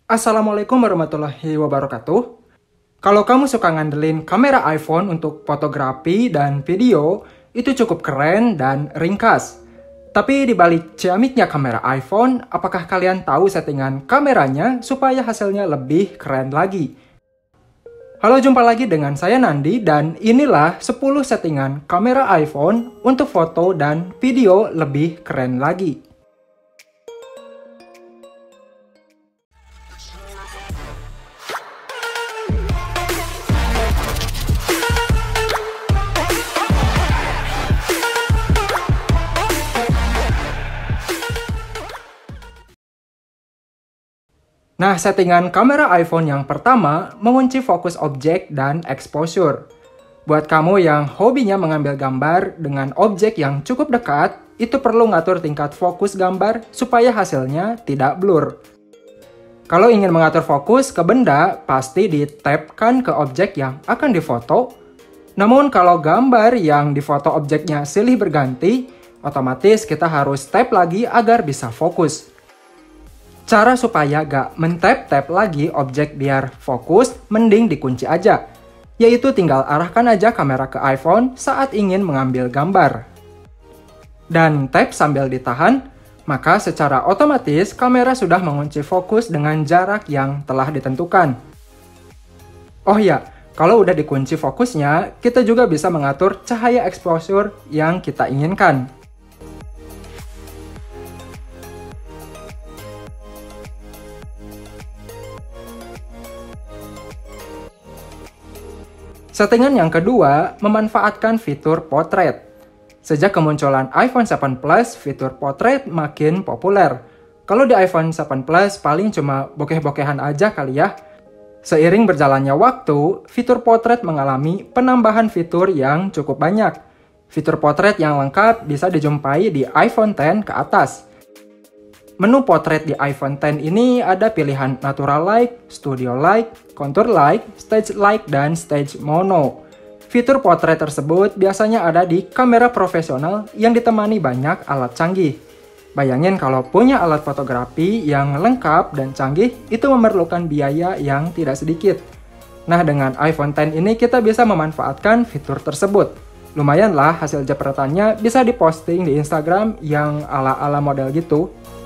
Assalamualaikum warahmatullahi wabarakatuh. Kalau kamu suka ngandelin kamera iPhone untuk fotografi dan video, itu cukup keren dan ringkas. Tapi di balik ciamiknya kamera iPhone, apakah kalian tahu settingan kameranya supaya hasilnya lebih keren lagi? Halo, jumpa lagi dengan saya Nandi dan inilah 10 settingan kamera iPhone untuk foto dan video lebih keren lagi. Nah, settingan kamera iPhone yang pertama mengunci fokus objek dan exposure. Buat kamu yang hobinya mengambil gambar dengan objek yang cukup dekat, itu perlu ngatur tingkat fokus gambar supaya hasilnya tidak blur. Kalau ingin mengatur fokus ke benda, pasti di-tap-kan ke objek yang akan difoto. Namun kalau gambar yang difoto objeknya silih berganti, otomatis kita harus tap lagi agar bisa fokus. Cara supaya gak men-tap-tap lagi objek biar fokus, mending dikunci aja. Yaitu tinggal arahkan aja kamera ke iPhone saat ingin mengambil gambar. Dan tap sambil ditahan, maka secara otomatis kamera sudah mengunci fokus dengan jarak yang telah ditentukan. Oh ya, kalau udah dikunci fokusnya, kita juga bisa mengatur cahaya exposure yang kita inginkan. Settingan yang kedua, memanfaatkan fitur portrait. Sejak kemunculan iPhone 7 Plus, fitur portrait makin populer. Kalau di iPhone 7 Plus paling cuma bokeh-bokehan aja kali ya. Seiring berjalannya waktu, fitur portrait mengalami penambahan fitur yang cukup banyak. Fitur portrait yang lengkap bisa dijumpai di iPhone X ke atas. Menu portrait di iPhone X ini ada pilihan Natural Light, Studio Light, Contour Light, Stage Light, dan Stage Mono. Fitur portrait tersebut biasanya ada di kamera profesional yang ditemani banyak alat canggih. Bayangin kalau punya alat fotografi yang lengkap dan canggih, itu memerlukan biaya yang tidak sedikit. Nah, dengan iPhone X ini kita bisa memanfaatkan fitur tersebut. Lumayanlah hasil jepretannya bisa diposting di Instagram yang ala-ala model gitu.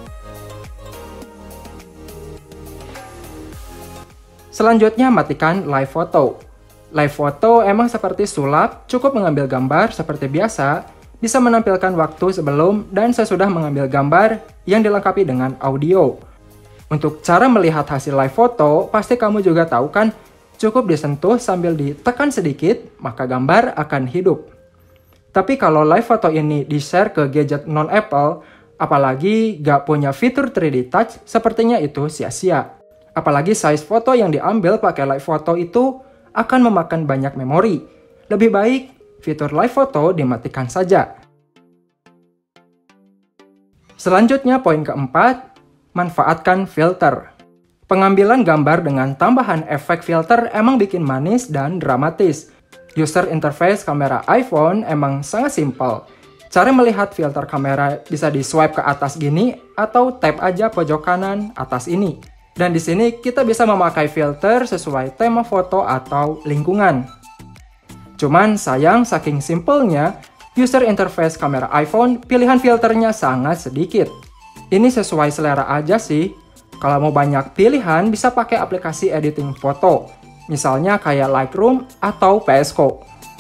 Selanjutnya, matikan live photo. Live photo emang seperti sulap, cukup mengambil gambar seperti biasa, bisa menampilkan waktu sebelum dan sesudah mengambil gambar yang dilengkapi dengan audio. Untuk cara melihat hasil live photo, pasti kamu juga tahu kan, cukup disentuh sambil ditekan sedikit, maka gambar akan hidup. Tapi kalau live photo ini di-share ke gadget non-Apple, apalagi gak punya fitur 3D Touch, sepertinya itu sia-sia. Apalagi size foto yang diambil pakai live photo itu akan memakan banyak memori. Lebih baik fitur live photo dimatikan saja. Selanjutnya poin keempat, manfaatkan filter. Pengambilan gambar dengan tambahan efek filter emang bikin manis dan dramatis. User interface kamera iPhone emang sangat simpel. Cara melihat filter kamera bisa di swipe ke atas gini atau tap aja pojok kanan atas ini. Dan di sini kita bisa memakai filter sesuai tema foto atau lingkungan. Cuman sayang saking simpelnya, user interface kamera iPhone pilihan filternya sangat sedikit. Ini sesuai selera aja sih. Kalau mau banyak pilihan bisa pakai aplikasi editing foto. Misalnya kayak Lightroom atau VS Code.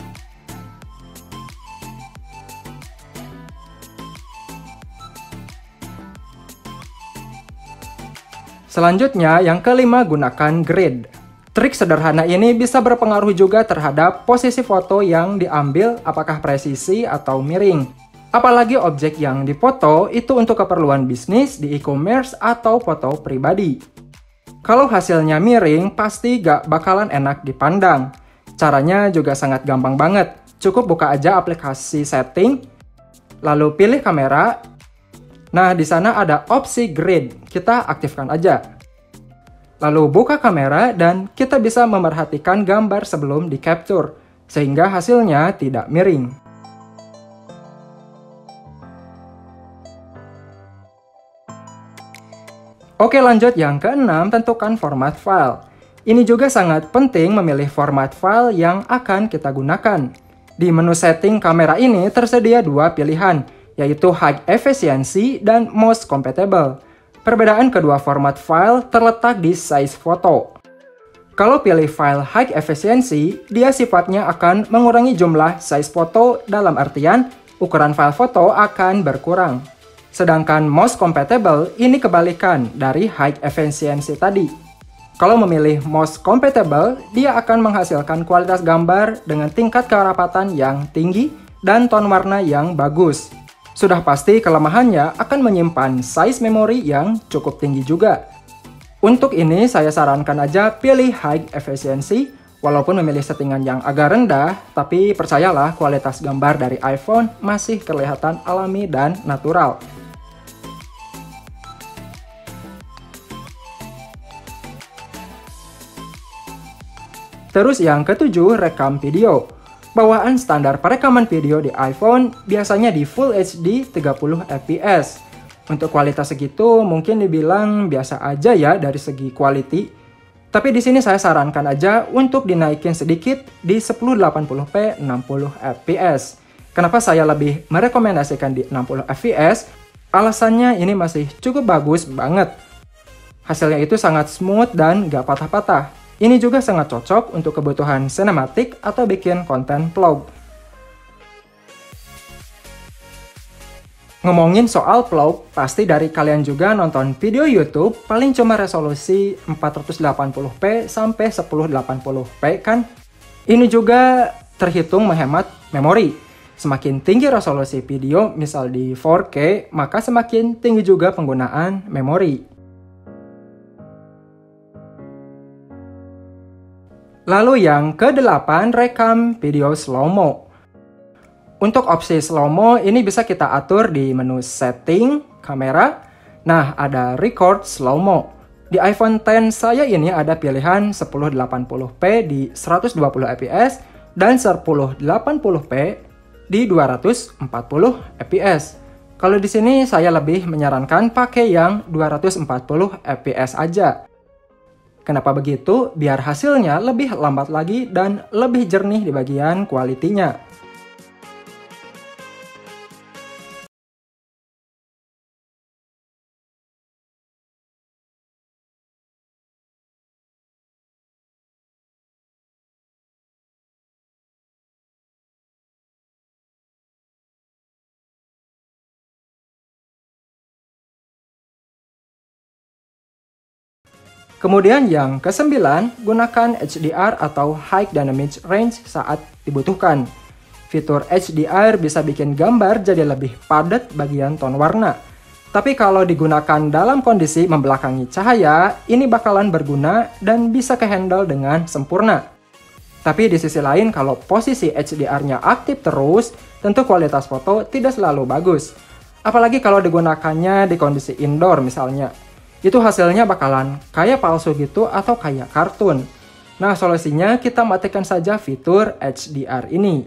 Selanjutnya, yang kelima, gunakan grid. Trik sederhana ini bisa berpengaruh juga terhadap posisi foto yang diambil, apakah presisi atau miring. Apalagi objek yang difoto itu untuk keperluan bisnis, di e-commerce, atau foto pribadi. Kalau hasilnya miring, pasti gak bakalan enak dipandang. Caranya juga sangat gampang banget. Cukup buka aja aplikasi setting, lalu pilih kamera. Nah, di sana ada opsi grid, kita aktifkan aja. Lalu buka kamera dan kita bisa memerhatikan gambar sebelum di-capture, sehingga hasilnya tidak miring. Oke, lanjut yang keenam, tentukan format file. Ini juga sangat penting memilih format file yang akan kita gunakan. Di menu setting kamera ini tersedia dua pilihan, yaitu High Efficiency dan Most Compatible. Perbedaan kedua format file terletak di size foto. Kalau pilih file High Efficiency, dia sifatnya akan mengurangi jumlah size foto, dalam artian ukuran file foto akan berkurang. Sedangkan Most Compatible ini kebalikan dari High Efficiency tadi. Kalau memilih Most Compatible, dia akan menghasilkan kualitas gambar dengan tingkat kerapatan yang tinggi dan tone warna yang bagus. Sudah pasti kelemahannya akan menyimpan size memori yang cukup tinggi juga. Untuk ini saya sarankan aja pilih High Efficiency, walaupun memilih settingan yang agak rendah, tapi percayalah kualitas gambar dari iPhone masih kelihatan alami dan natural. Terus yang ketujuh, rekam video. Bawaan standar perekaman video di iPhone biasanya di Full HD 30 fps. Untuk kualitas segitu mungkin dibilang biasa aja ya dari segi quality. Tapi di sini saya sarankan aja untuk dinaikin sedikit di 1080p 60 fps. Kenapa saya lebih merekomendasikan di 60 fps? Alasannya ini masih cukup bagus banget. Hasilnya itu sangat smooth dan gak patah-patah. Ini juga sangat cocok untuk kebutuhan sinematik atau bikin konten vlog. Ngomongin soal vlog, pasti dari kalian juga nonton video YouTube paling cuma resolusi 480p sampai 1080p kan? Ini juga terhitung menghemat memori. Semakin tinggi resolusi video, misal di 4K, maka semakin tinggi juga penggunaan memori. Lalu yang ke-8, rekam video slow-mo. Untuk opsi slow-mo ini bisa kita atur di menu setting, kamera. Nah, ada record slow-mo. Di iPhone X saya ini ada pilihan 1080p di 120 fps dan 1080p di 240 fps. Kalau di sini saya lebih menyarankan pakai yang 240 fps aja. Kenapa begitu? Biar hasilnya lebih lambat lagi dan lebih jernih di bagian kualitinya. Kemudian yang ke-9, gunakan HDR atau High Dynamic Range saat dibutuhkan. Fitur HDR bisa bikin gambar jadi lebih padat bagian tone warna. Tapi kalau digunakan dalam kondisi membelakangi cahaya, ini bakalan berguna dan bisa kehandle dengan sempurna. Tapi di sisi lain, kalau posisi HDR-nya aktif terus, tentu kualitas foto tidak selalu bagus. Apalagi kalau digunakannya di kondisi indoor misalnya. Itu hasilnya bakalan kayak palsu gitu atau kayak kartun. Nah, solusinya kita matikan saja fitur HDR ini.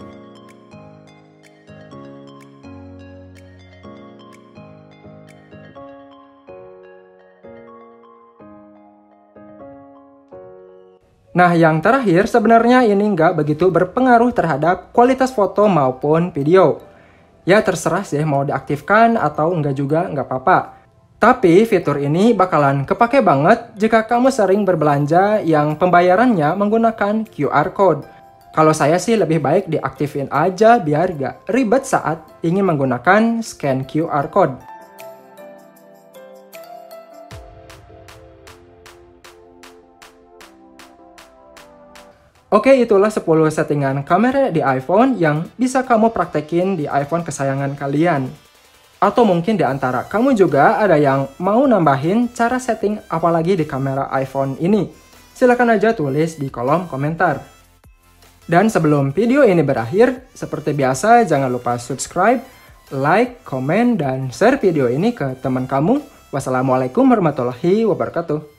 Nah, yang terakhir sebenarnya ini nggak begitu berpengaruh terhadap kualitas foto maupun video. Ya terserah sih mau diaktifkan atau enggak juga nggak apa-apa. Tapi fitur ini bakalan kepake banget jika kamu sering berbelanja yang pembayarannya menggunakan QR Code. Kalau saya sih lebih baik diaktifin aja biar gak ribet saat ingin menggunakan scan QR Code. Oke, itulah 10 settingan kamera di iPhone yang bisa kamu praktekin di iPhone kesayangan kalian. Atau mungkin di antara kamu juga ada yang mau nambahin cara setting apalagi di kamera iPhone ini. Silahkan aja tulis di kolom komentar. Dan sebelum video ini berakhir, seperti biasa jangan lupa subscribe, like, komen, dan share video ini ke teman kamu. Wassalamualaikum warahmatullahi wabarakatuh.